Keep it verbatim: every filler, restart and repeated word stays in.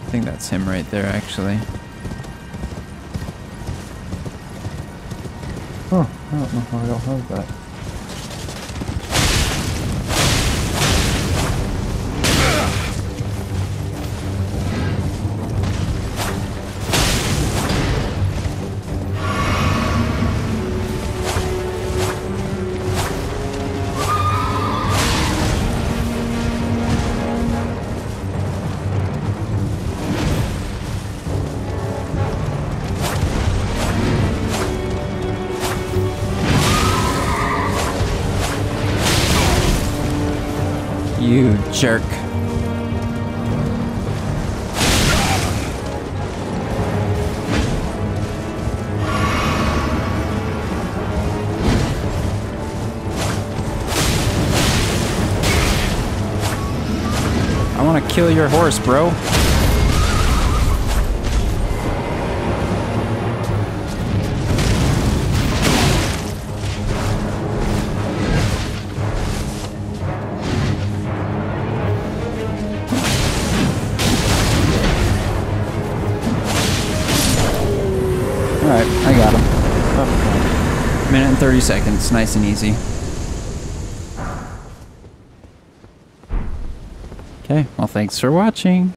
think that's him right there, actually. Oh, I don't know how I don't have that. You jerk. I want to kill your horse, bro. Alright, I got him. Oh, minute and thirty seconds, nice and easy. Okay, well thanks for watching.